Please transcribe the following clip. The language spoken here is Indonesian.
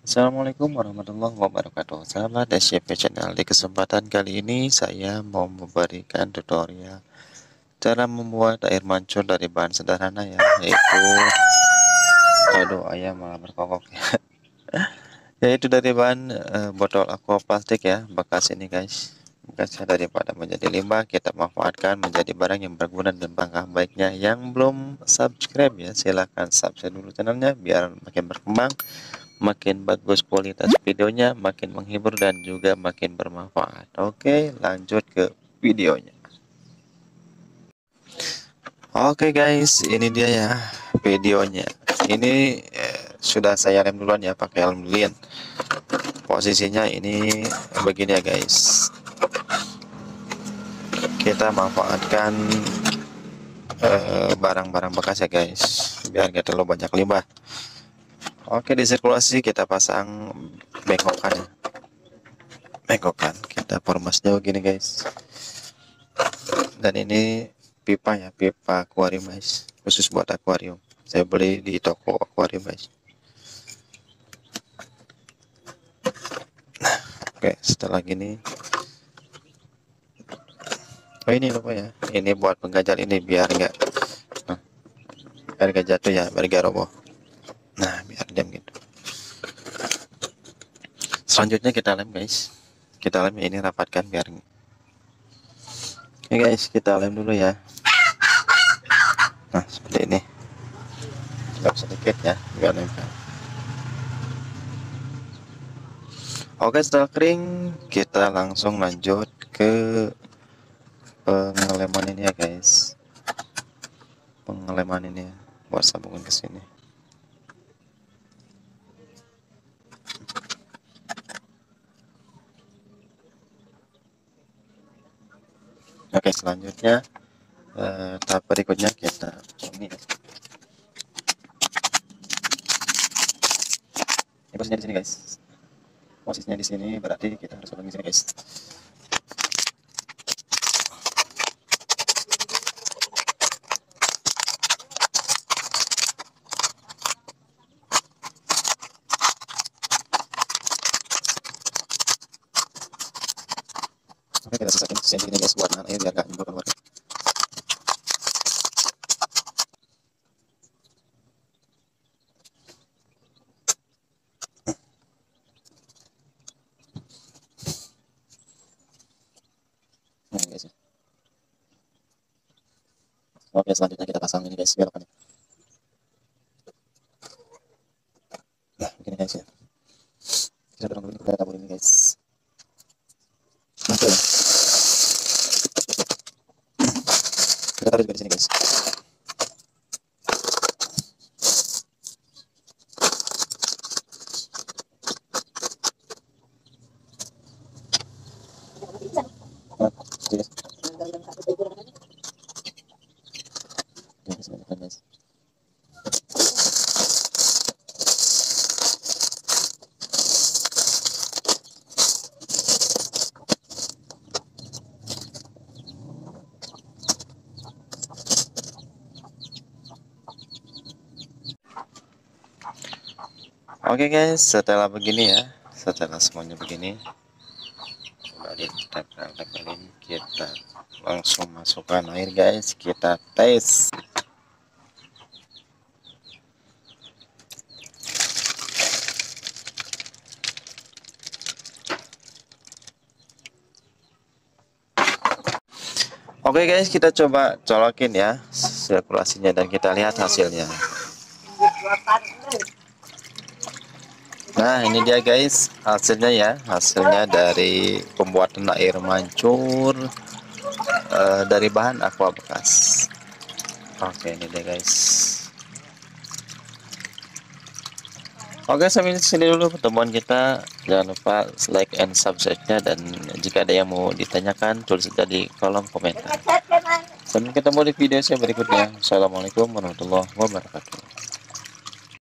Assalamualaikum warahmatullahi wabarakatuh. Sahabat SCP Channel, di kesempatan kali ini saya mau memberikan tutorial cara membuat air mancur dari bahan sederhana ya, yaitu ayam malah berkokok ya. Yaitu dari bahan botol aqua plastik ya, bekas ini guys. Bekasnya daripada menjadi limbah, kita manfaatkan menjadi barang yang berguna dan bangga. Baiknya yang belum subscribe ya, silahkan subscribe dulu channelnya biar makin berkembang, makin bagus kualitas videonya, makin menghibur dan juga makin bermanfaat. Oke, lanjut ke videonya. Oke guys, ini dia ya videonya. Ini sudah saya lem duluan ya pakai lem lilin. Posisinya ini begini ya guys. Kita manfaatkan barang-barang bekas ya guys, biar gak terlalu banyak limbah. Oke, di sirkulasi kita pasang bengkokan ya. Bengkokan kita formasnya begini guys. Dan ini pipa ya, pipa akuarium guys, khusus buat akuarium. Saya beli di toko akuarium guys. Nah, oke, setelah gini, oh ini lupa ya, ini buat penggajal ini biar enggak jatuh ya, biar enggak roboh. Nah, biar diam gitu. Selanjutnya kita lem guys, kita lem ini, rapatkan biar. Oke guys, kita lem dulu ya. Nah, seperti ini, lem sedikit ya biar nempel. Oke, setelah kering kita langsung lanjut ke pengeleman ini ya guys. Pengeleman ini ya, buat sambungin ke sini. Oke, selanjutnya tahap berikutnya kita ini posisinya di sini guys. Posisinya di sini berarti kita harus pasang di sini guys. Oke, kita sisakan sisi ini guys buat nahan air biar gak nyembur keluar. Nah guys ya. Oke, selanjutnya kita pasang ini guys belokannya. Nah begini guys ya, kita dorong dulu ke tabur ini guys. Oke, kita taruh juga di sini guys. Nah, guys. Guys. Oke guys, setelah begini ya, setelah semuanya begini, udah ditempelin, kita langsung masukkan air guys, kita tes. Oke guys, kita coba colokin ya sirkulasinya dan kita lihat hasilnya. Nah ini dia guys hasilnya ya, hasilnya dari pembuatan air mancur dari bahan aqua bekas. Oke, ini dia guys. Oke, sampai sini dulu pertemuan kita. Jangan lupa like and subscribe-nya, dan jika ada yang mau ditanyakan tulis saja di kolom komentar. Sampai ketemu di video saya berikutnya. Assalamualaikum warahmatullahi wabarakatuh.